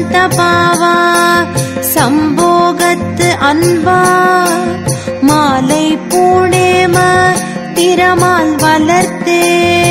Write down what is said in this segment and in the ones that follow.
வேதாந்த பாவா சம்போகத்து அன்பா மாலை பூணேம திறமால் வளர்த்தே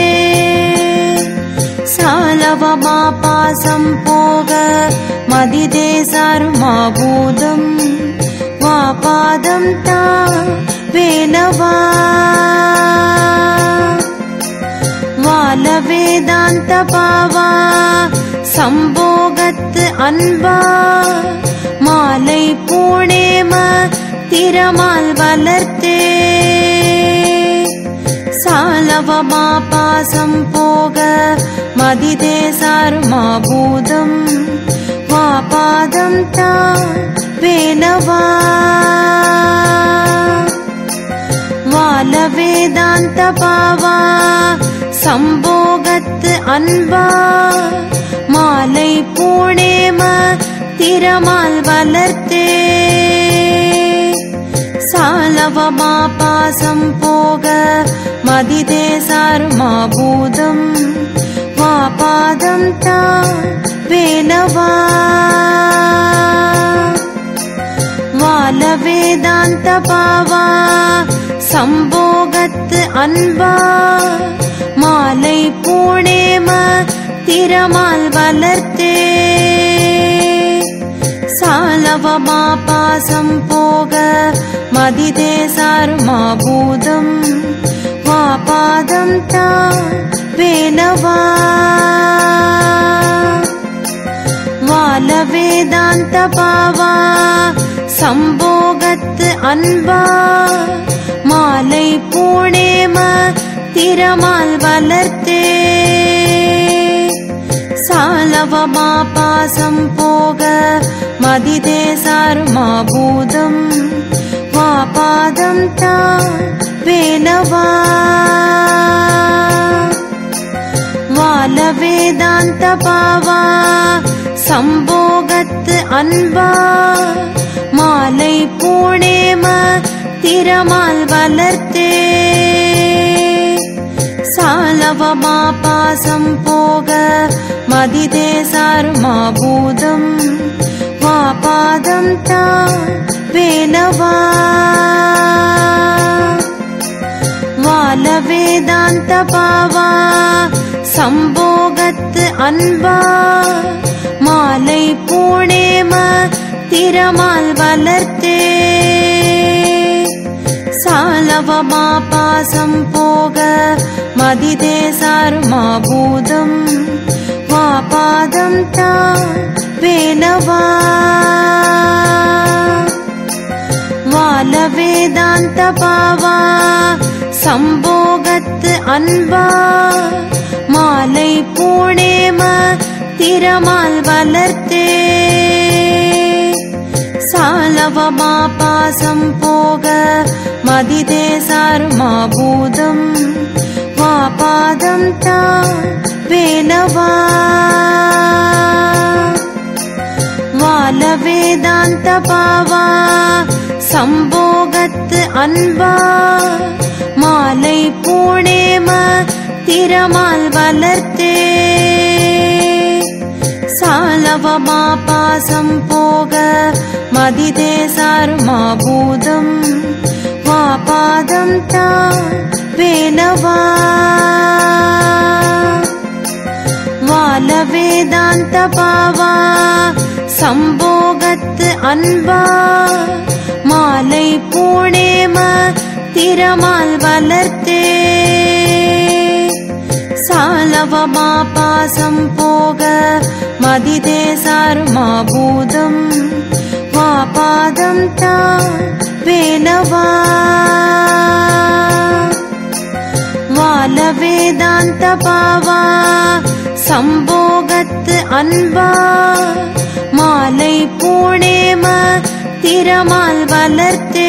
சாலவமா பாசம் போக மதிதே சர்மாபூதம் வா பாதம் தா வேலவா வால வேதாந்த பாவா சம்போகத்து அன்பா மாலை பூணேம திறமால் வளர்த்தே சாலவமா பாசம் போக மதிதே சர்மாபூதம் வா பாதம் தா வேலவா வால வேதாந்த பாவா சம்போகத்து அன்பா மாலை பூணேம திறமால் வளர்த்தே சாலவமா பாசம் போக மதிதே சர்மாபூதம் வா பாதம் தா வேலவா வால வேதாந்த பாவா சம்போகத்து அன்பா மாலை பூணேம திறமால் வளர்த்தே சாலவமா பாசம் போக மதிதே சர்மாபூதம் வா பாதம் தா வேலவா வால வேதாந்த பாவா சம்போகத்து அன்பா மாலை பூணேம திறமால் வளர்த்தே சாலவமா பாசம் போக மதிதே சர்மாபூதம் வா பாதம் தா வேலவா வால வேதாந்த பாவா சம்போகத்து அன்பா மாலை பூணேம திறமால் வளர்த்தே சாலவமா பாசம் போக மதிதே சர்மாபூதம் வா பாதம் தா வேலவா வால வேதாந்த பாவா சம்போகத்து அன்பா மாலை பூணேம திறமால் வளர்த்தே சாலவமா பாசம் போக மதிதே சர்மாபூதம் வா பாதம் தா வேலவா வால வேதாந்த பாவா சம்போகத்து அன்பா மாலை பூணேம திறமால் வளர்த்தே சாலவமா பாசம் போக மதிதே சர்மாபூதம் வா பாதம் தா வேலவா வால வேதாந்த பாவா சம்போகத்து அன்பா மாலை பூணேம திறமால் வளர்த்தே சாலவமா பாசம் போக மதிதே சர்மாபூதம் வா பாதம் தா வேலவா வால வேதாந்த பாவா சம்போகத்து அன்பா மாலை பூணேம திறமால் வளர்த்தே சாலவமா பாசம் போக மதிதே சர்மாபூதம் வா பாதம் தா வேலவா வால வேதாந்த பாவா சம்போகத்து அன்பா மாலை பூணேம திறமால் வளர்த்தே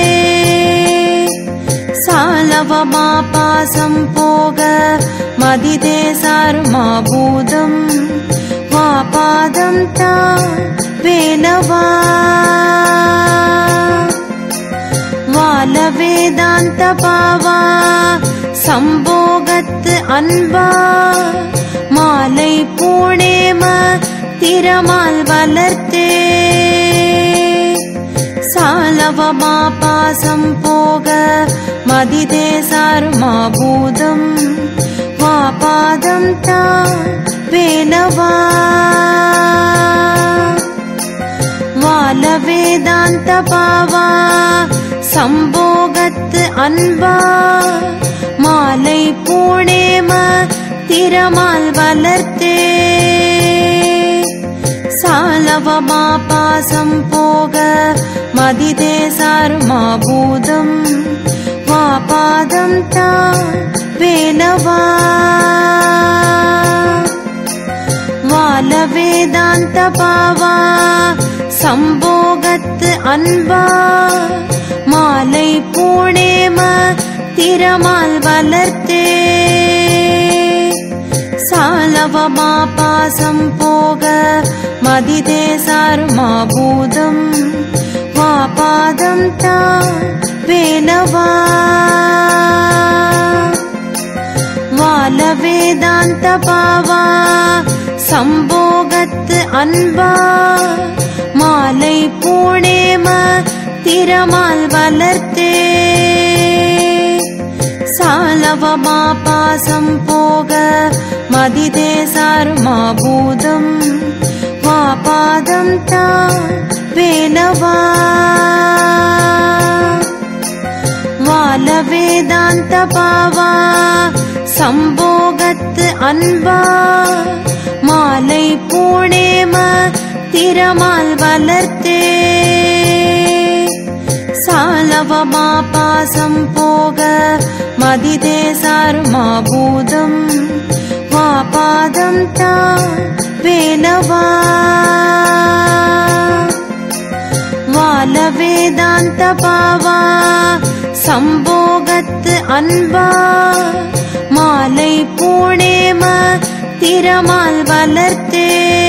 சாலவமா பாசம் போக மதிதே சர்மாபூதம் வா பாதம் தா வேலவா வால வேதாந்த பாவா சம்போகத்து அன்பா மாலை பூணேம திறமால் सालवमा पासं पोग मदिदे सार्माभूतम् वापादं ता वेलवा वालवेदान्त पावा संभोगत् अन्वा मालै पूर्णेम तिरमाल वलर्ते सालवमा पासं पोग मदिदे सार्माभूतम् वापादं ता वेलवा वालवेदान्त पावा संभोगत् अन्वा मालै पूर्णेम तिरमाल वलर्ते सालवमा पासं पोग मदिदे सार्माभूतम् वापादं ता वेलवा वालवेदान्त पावा संभोगत् अन्वा मालै पूर्णेम तिरमाल वलर्ते सालवमा पासं पोग मदिदे सार्माभूतम् वापादं ता वेलवा वालवेदान्त पावा संभोगत् अन्वा मालै पूर्णेम तिरमाल वलर्ते सालवमा पासं पोग मदिदे सार्माभूतम् वापादं ता वेलवा वालवेदान्त पावा संभोगत् अन्वा मालै पूर्णेम तिरमाल वलर्ते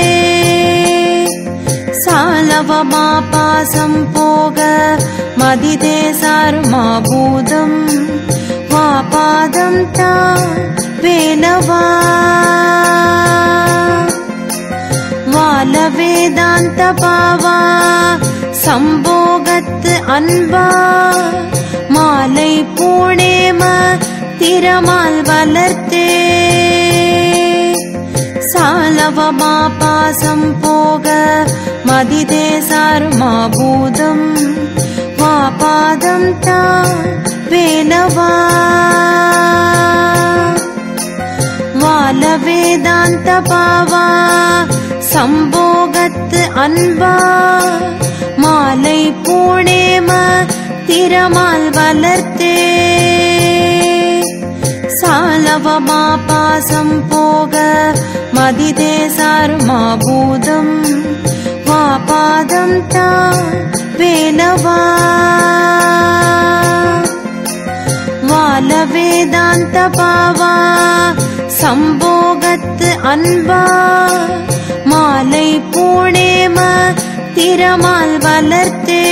सालवमा पासं पोग मदिदे सार्माभूतम् वापादं ता वेलवा वालवेदान्त पावा संभोगत् अन्वा मालै पूर्णेम तिरमाल वलर्ते सालवमा पासं पोग मदिदे सार्माभूतम् वापादं ता वेलवा वालवेदान्त पावा संभोगत् अन्वा मालै पूर्णेम तिरमाल वलर्ते सालवमा पासं पोग मदिदे सार्माभूतम् वापादं ता वेलवा वालवेदान्त पावा संभोगत् अन्वा मालै पूर्णेम तिरमाल वलर्ते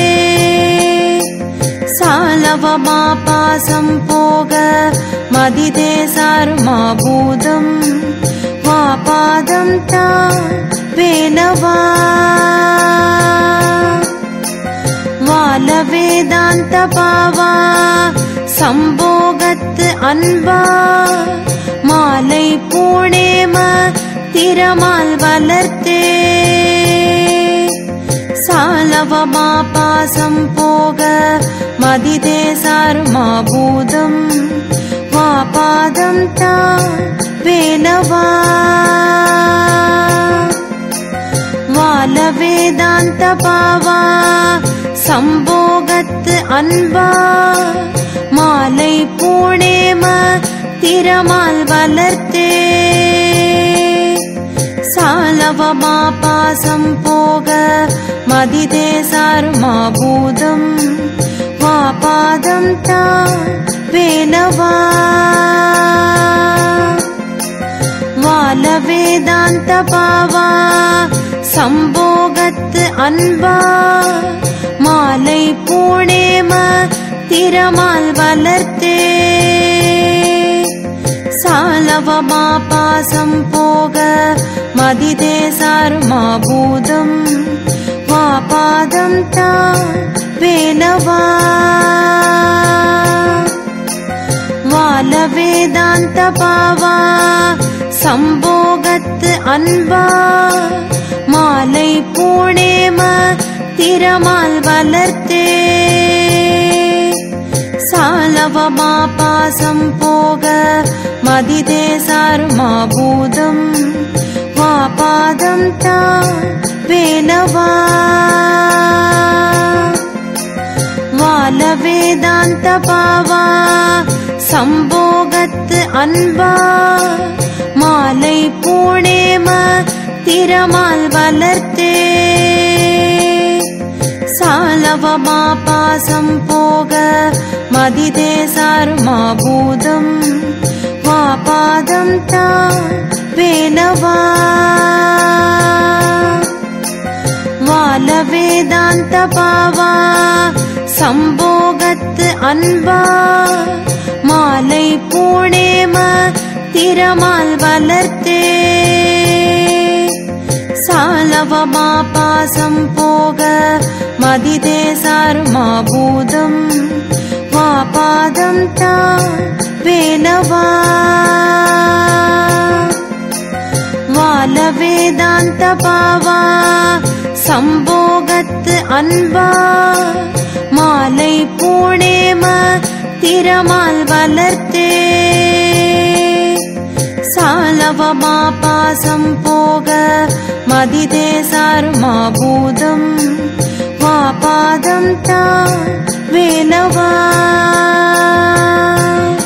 सालवमा पासं पोग मदिदे सार्माभूतम् वापादं ता वेलवा वालवेदान्त पावा संभोगत् अन्वा मालै पूर्णेम तिरमाल वलर्ते सालवमा पासं पोग मदिदे सार्माभूतम् वापादं ता वेलवा वालवेदान्त पावा संभोगत् अन्वा मालै पूर्णेम तिरमाल वलर्ते सालवमा पासं पोग मदिदे सार्माभूतम् वापादं ता वेलवा वालवेदान्त पावा संभोगत् अन्वा मालै पूर्णेम तिरमाल वलर्ते सालवमा पासं पोग मदिदे सार्माभूतम् वापादं ता வேலவா வால வேதாந்த பாவா சம்போகத்து அன்பா மாலை பூணேம திறமால் வளர்த்தே சாலவமா பாசம் போக மதிதே சாருமா பூதம் வா பாதம் தா வேலவா வால வேதாந்த பாவா சம்போகத்து அன்பா மாலை பூணேம திறமால் வளர்த்தே சாலவமா பாசம் போக மதிதே சாருமா பூதம் வா பாதம் தா வேலவா வால வேதாந்த பாவா சம்போகத்து அன்பா மாலை பூணேம திறமால் வளர்த்தே சாலவமா பாசம் போக மதிதே சாருமா பூதம் வா பாதம் தா வேலவா வால வேதாந்த பாவா சம்போகத்து அன்பா மாலை பூணேம திறமால் வளர்த்தே சாலவமா பாசம் போக மதிதே சாருமா பூதம் வா பாதம் தா வேலவா